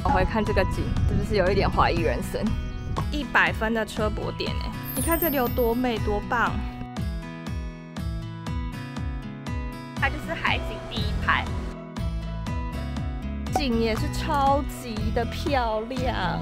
往回看这个景，是不是有一点怀疑人生？100分的车泊点哎，你看这里有多美多棒！它就是海景第一排，景也是超级的漂亮。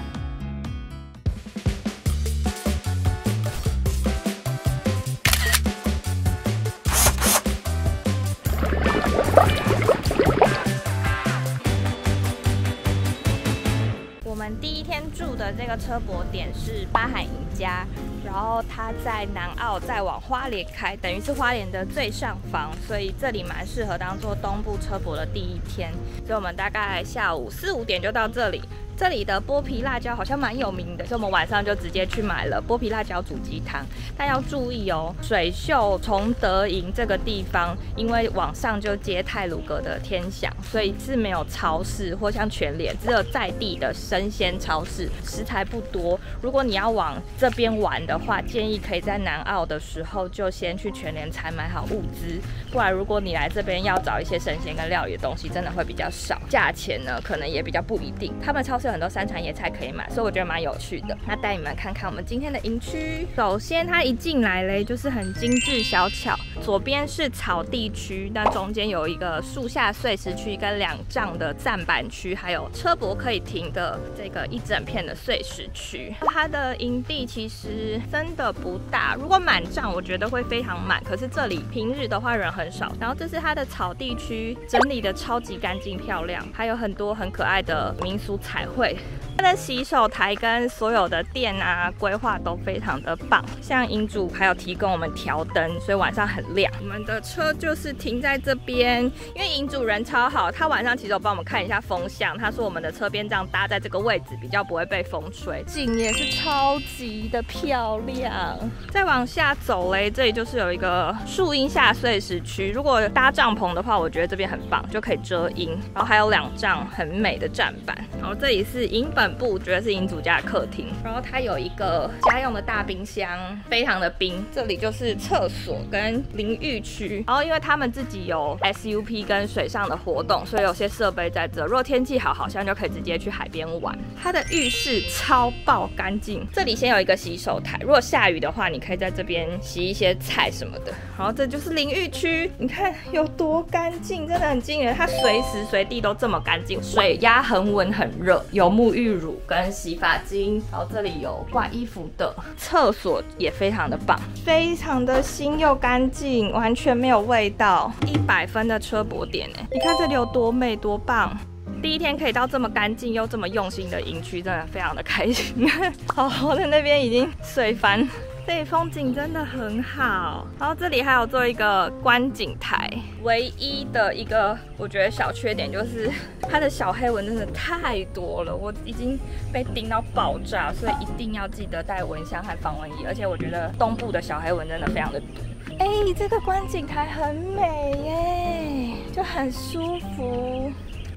我们第一天住的这个车泊点是巴海赢家，然后它在南澳，再往花莲开，等于是花莲的最上方，所以这里蛮适合当做东部车泊的第一天。所以我们大概下午4、5点就到这里。这里的剥皮辣椒好像蛮有名的，所以我们晚上就直接去买了剥皮辣椒煮鸡汤。但要注意哦，水秀崇德营这个地方，因为往上就接太鲁阁的天祥，所以是没有超市或像全联，只有在地的生鲜超市，食材不多。如果你要往这边玩的话，建议可以在南澳的时候就先去全联采买好物资，不然如果你来这边要找一些生鲜跟料理的东西，真的会比较少，价钱呢可能也比较不一定。他们超市有很多山产野菜可以买，所以我觉得蛮有趣的。那带你们看看我们今天的营区。首先它一进来嘞，就是很精致小巧，左边是草地区，那中间有一个树下碎石区跟2丈的站板区，还有车泊可以停的这个一整片的碎石区。它的营地其实真的不大，如果满帐我觉得会非常满，可是这里平日的话人很少。然后这是它的草地区，整理的超级干净漂亮，还有很多很可爱的民俗彩绘。它的洗手台跟所有的店啊规划都非常的棒，像营主还有提供我们调灯，所以晚上很亮。我们的车就是停在这边，因为营主人超好，他晚上其实有帮我们看一下风向，他说我们的车边这样搭在这个位置比较不会被风吹，景也是超级的漂亮。再往下走嘞，这里就是有一个树荫下碎石区，如果搭帐篷的话，我觉得这边很棒，就可以遮阴，然后还有2丈很美的站板。然后这里是营本部，觉得是营主家的客厅，然后它有一个家用的大冰箱，非常的冰。这里就是厕所跟淋浴区，然后因为他们自己有 SUP 跟水上的活动，所以有些设备在这。如果天气好，好像就可以直接去海边玩。它的浴室超爆干净，这里先有一个洗手台，如果下雨的话，你可以在这边洗一些菜什么的。然后这就是淋浴区，你看有多干净，真的很惊人。它随时随地都这么干净，水压恒温很热，有沐浴乳跟洗发精，然后这里有挂衣服的，厕所也非常的棒，非常的新又干净，完全没有味道。100分的车泊点哎，你看这里有多美多棒。第一天可以到这么干净又这么用心的营区，真的非常的开心。好好的那边已经水翻。这里风景真的很好，然后这里还有做一个观景台。唯一的一个我觉得小缺点就是它的小黑蚊真的太多了，我已经被叮到爆炸，所以一定要记得带蚊香和防蚊液。而且我觉得东部的小黑蚊真的非常的毒。哎，这个观景台很美耶，就很舒服。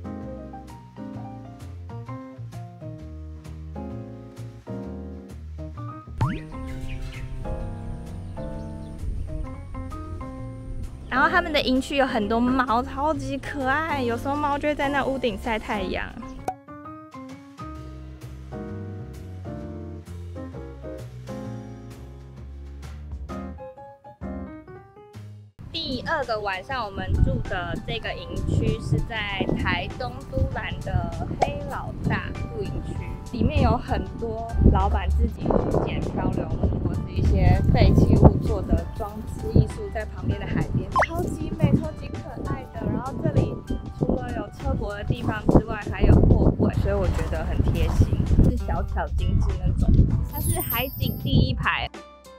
然后他们的营区有很多猫，超级可爱。有时候猫就会在那屋顶晒太阳。第2个晚上，我们住的这个营区是在台东都兰的黑老大露营区，里面有很多老板自己捡漂流木或是一些废弃物做的装置艺术，在旁边的海边，超级美、超级可爱的。然后这里除了有车泊的地方之外，还有货柜，所以我觉得很贴心，是小巧精致那种。它是海景第1排。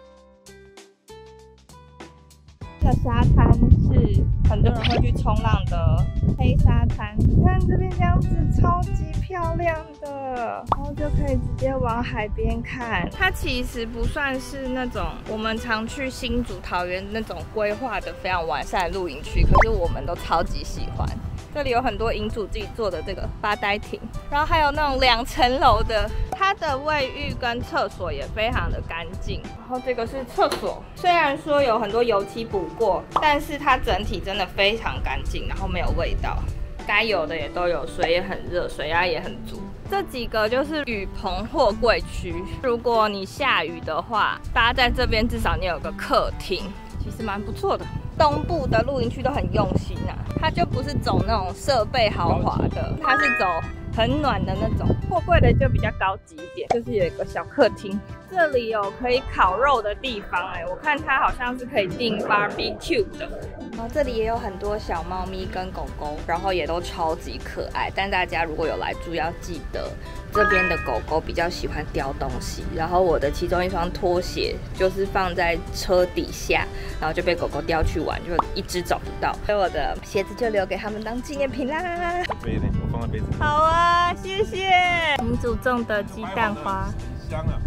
这个沙滩是很多人会去冲浪的黑沙滩，你看这边这样子超级漂亮的，然后就可以直接往海边看。它其实不算是那种我们常去新竹、桃园那种规划的非常完善的露营区，可是我们都超级喜欢。这里有很多营主自己做的这个发呆亭，然后还有那种2层楼的，它的卫浴跟厕所也非常的干净。然后这个是厕所，虽然说有很多油漆补过，但是它整体真的非常干净，然后没有味道。 该有的也都有，水也很热，水压也很足。这几个就是雨棚货柜区，如果你下雨的话，大家在这边至少你有个客厅，其实蛮不错的。东部的露营区都很用心啊，它就不是走那种设备豪华的，它是走很暖的那种。货柜的就比较高级一点，就是有一个小客厅，这里有可以烤肉的地方我看它好像是可以订 barbecue 的。然后这里也有很多小猫咪跟狗狗，然后也都超级可爱。但大家如果有来住，要记得这边的狗狗比较喜欢叼东西，然后我的其中一双拖鞋就是放在车底下，然后就被狗狗叼去玩，就一只找不到，所以我的鞋子就留给他们当纪念品啦。 杯呢？我放在杯子。 好啊，谢谢。你祖种的鸡蛋花， 香啊！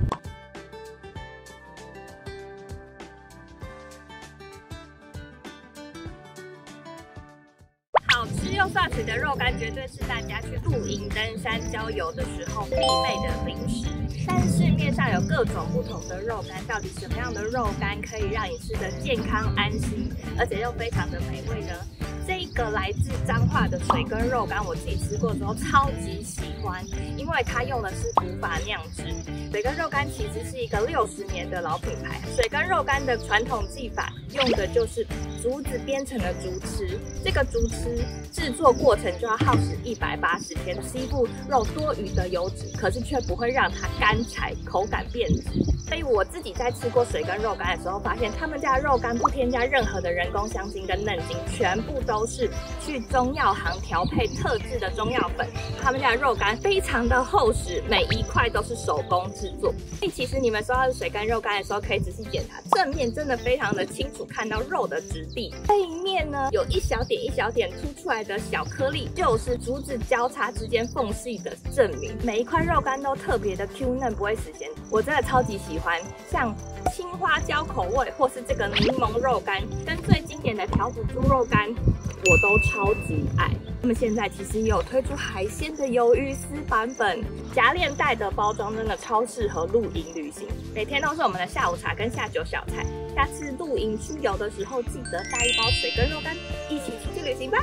好吃又下水的肉干，绝对是大家去露营、登山、郊游的时候必备的零食。但市面上有各种不同的肉干，到底什么样的肉干可以让你吃得健康安心，而且又非常的美味呢？这个来自彰化的水根肉干，我自己吃过之后超级喜欢，因为它用的是古法酿制。水根肉干其实是一个60年的老品牌，水根肉干的传统技法用的就是竹子编成的竹笞，这个竹笞制作过程就要耗时180天，吸附肉多余的油脂，可是却不会让它干柴，口感变质。所以我自己在吃过水根肉干的时候，发现他们家的肉干不添加任何的人工香精跟嫩精，全部都是去中药行调配特制的中药粉。他们家的肉干非常的厚实，每一块都是手工制作。所以其实你们收到的水根肉干的时候，可以仔细检查正面，真的非常的清楚看到肉的质地。背面呢有一小点一小点凸出来的小颗粒，就是竹子交叉之间缝隙的证明。每一块肉干都特别的 Q 嫩，不会死咸。我真的超级喜欢，像青花椒口味，或是这个柠檬肉干，跟最经典的条子猪肉干，我都超级爱。他们现在其实也有推出海鲜的鱿鱼丝版本，夹链袋的包装真的超适合露营旅行，每天都是我们的下午茶跟下酒小菜。下次露营出游的时候，记得带一包水根肉干，一起出去旅行吧。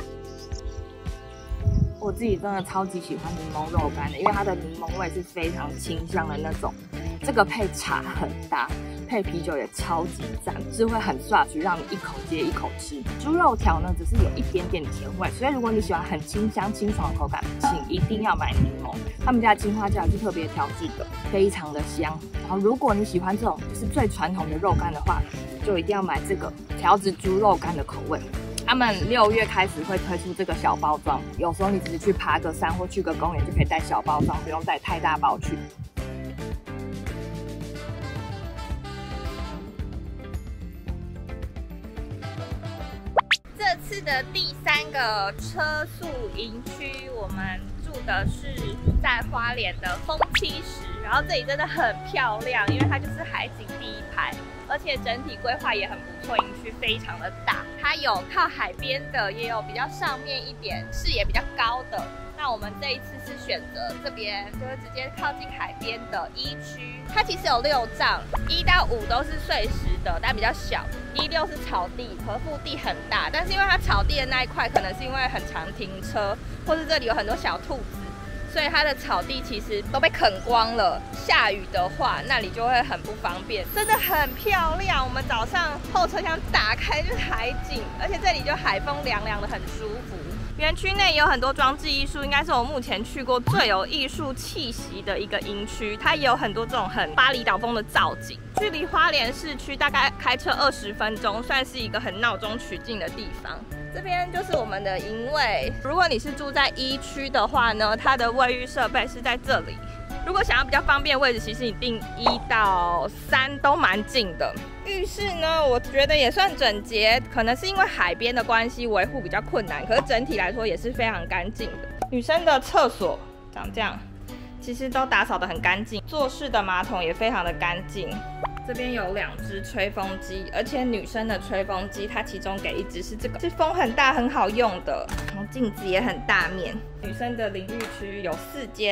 我自己真的超级喜欢柠檬肉干的，因为它的柠檬味是非常清香的那种。这个配茶很搭，配啤酒也超级赞，是会很刷去让你一口接一口吃。猪肉条呢，只是有一点点甜味，所以如果你喜欢很清香清爽的口感，请一定要买柠檬。他们家的青花椒是特别调制的，非常的香。然后如果你喜欢这种就是最传统的肉干的话，就一定要买这个条子猪肉干的口味。他们6月开始会推出这个小包装，有时候你只是去爬个山或去个公园就可以带小包装，不用带太大包去。这次的第3个车宿营区，我们住的是在花莲的风七石，然后这里真的很漂亮，因为它就是海景第一排，而且整体规划也很不错，营区非常的大，它有靠海边的，也有比较上面一点视野比较高的。那我们这一次是选择这边，就是直接靠近海边的1区，它其实有6帐，1到5都是碎石的，但比较小；1、6是草地，和腹地很大，但是因为它草地的那一块，可能是因为很常停车，或是这里有很多小兔子，所以它的草地其实都被啃光了。下雨的话，那里就会很不方便。真的很漂亮，我们早上后车厢打开就是海景，而且这里就海风凉凉的，很舒服。园区内有很多装置艺术，应该是我目前去过最有艺术气息的一个营区。它也有很多这种很巴厘岛风的造景，距离花莲市区大概开车20分钟，算是一个很闹中取静的地方。这边就是我们的营位。如果你是住在1区的话呢，它的卫浴设备是在这里。如果想要比较方便的位置，其实你订1到3都蛮近的。浴室呢，我觉得也算整洁，可能是因为海边的关系，维护比较困难，可是整体来说也是非常干净的。女生的厕所长这样，其实都打扫得很干净，坐式的马桶也非常的干净。这边有2只吹风机，而且女生的吹风机，它其中给1只是这个，是风很大很好用的，然后镜子也很大面。女生的淋浴区有4间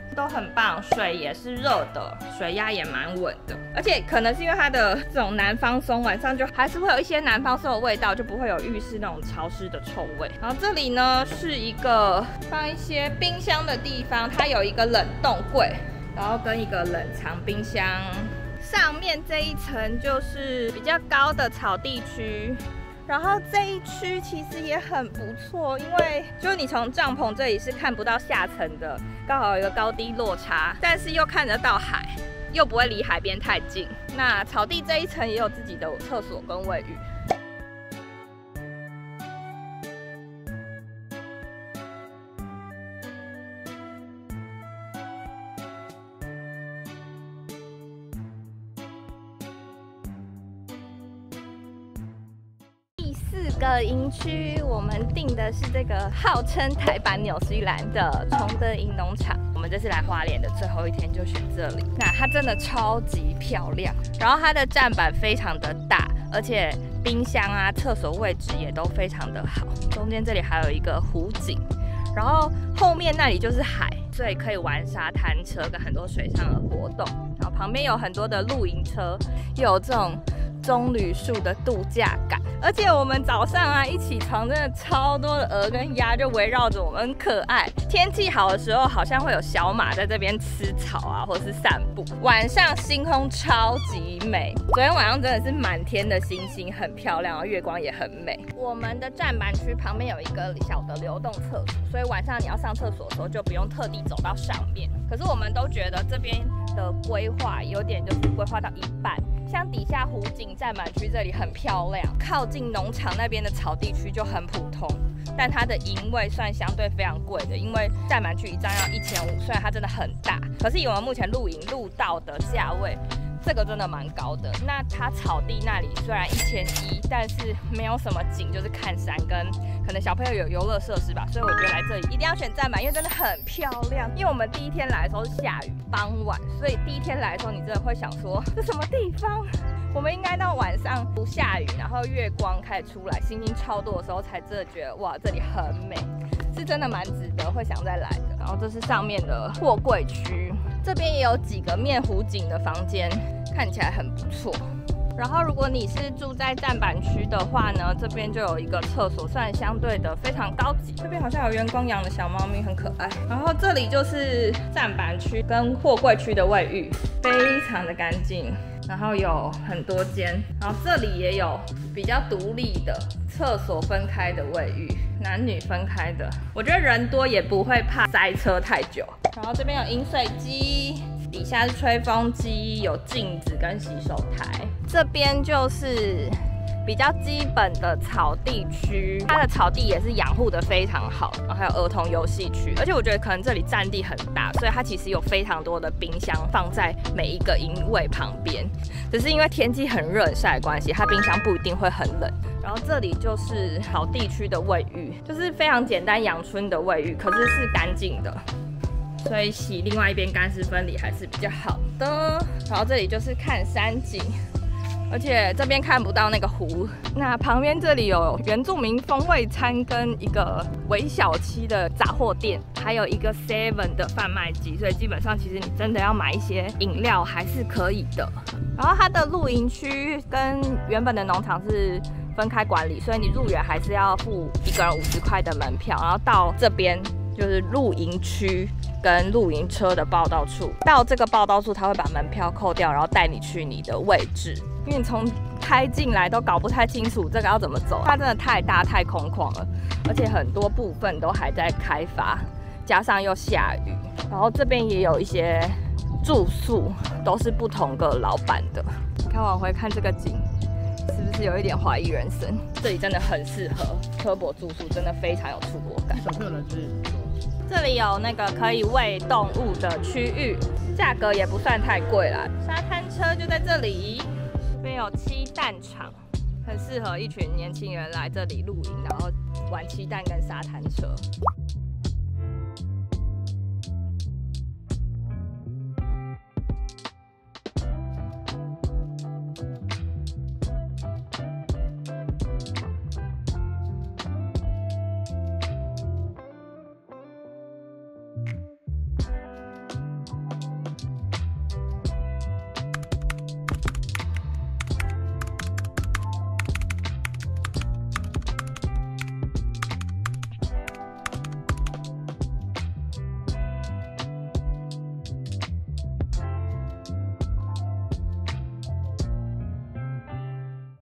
都很棒，水也是热的，水压也蛮稳的，而且可能是因为它的这种南方松，晚上就还是会有一些南方松的味道，就不会有浴室那种潮湿的臭味。然后这里呢是一个放一些冰箱的地方，它有一个冷冻柜，然后跟一个冷藏冰箱。上面这一层就是比较高的草地区。然后这一区其实也很不错，因为就是你从帐篷这里是看不到下层的，刚好有一个高低落差，但是又看得到海，又不会离海边太近。那草地这一层也有自己的厕所跟卫浴。4个营区，我们订的是这个号称台版纽西兰的崇德营农场。我们这次来花莲的最后一天就选这里，那它真的超级漂亮，然后它的站板非常的大，而且冰箱啊、厕所位置也都非常的好。中间这里还有一个湖景，然后后面那里就是海，所以可以玩沙滩车跟很多水上的活动。然后旁边有很多的露营车，又有这种棕榈树的度假感。而且我们早上啊一起床，真的超多的鹅跟鸭就围绕着我们，很可爱。天气好的时候，好像会有小马在这边吃草啊，或是散步。晚上星空超级美，昨天晚上真的是满天的星星，很漂亮，然后月光也很美。我们的站板区旁边有一个小的流动厕所，所以晚上你要上厕所的时候就不用特地走到上面。可是我们都觉得这边的规划有点就是规划到一半。像底下湖景站板区这里很漂亮，靠近农场那边的草地区就很普通，但它的营位算相对非常贵的，因为站板区一张要1500，虽然它真的很大，可是以我们目前露营录到的价位，这个真的蛮高的。那它草地那里虽然1100，但是没有什么景，就是看山跟可能小朋友有游乐设施吧，所以我觉得来这里一定要选站板，因为真的很漂亮。因为我们第一天来的时候是下雨，傍晚，所以第一天来的时候你真的会想说这什么地方？我们应该到晚上不下雨，然后月光开始出来，星星超多的时候，才真的觉得哇，这里很美，是真的蛮值得，会想再来的。然后这是上面的货柜区，这边也有几个面湖景的房间，看起来很不错。然后如果你是住在站板区的话呢，这边就有一个厕所，算相对的非常高级。这边好像有员工养的小猫咪，很可爱。然后这里就是站板区跟货柜区的卫浴，非常的干净。然后有很多间，然后这里也有比较独立的厕所分开的卫浴，男女分开的。我觉得人多也不会怕塞车太久。然后这边有饮水机，底下是吹风机，有镜子跟洗手台。这边就是比较基本的草地区，它的草地也是养护的非常好，然后还有儿童游戏区，而且我觉得可能这里占地很大，所以它其实有非常多的冰箱放在每一个营位旁边，只是因为天气很热很晒的关系，它冰箱不一定会很冷。然后这里就是草地区的卫浴，就是非常简单阳春的卫浴，可是是干净的。所以洗另外一边干湿分离还是比较好的。然后这里就是看山景，而且这边看不到那个湖。那旁边这里有原住民风味餐跟一个微小七的杂货店，还有一个 Seven 的贩卖机，所以基本上其实你真的要买一些饮料还是可以的。然后它的露营区跟原本的农场是分开管理，所以你入园还是要付一个人50块的门票，然后到这边就是露营区跟露营车的报到处，到这个报到处他会把门票扣掉，然后带你去你的位置，因为你从开进来都搞不太清楚这个要怎么走，它真的太大太空旷了，而且很多部分都还在开发，加上又下雨。然后这边也有一些住宿，都是不同个老板的。你看往回看这个景，是不是有一点怀疑人生？这里真的很适合科博住宿，真的非常有出国感。 小朋友来这里。 这里有那个可以喂动物的区域，价格也不算太贵啦。沙滩车就在这里，这边有漆弹场，很适合一群年轻人来这里露营，然后玩漆弹跟沙滩车。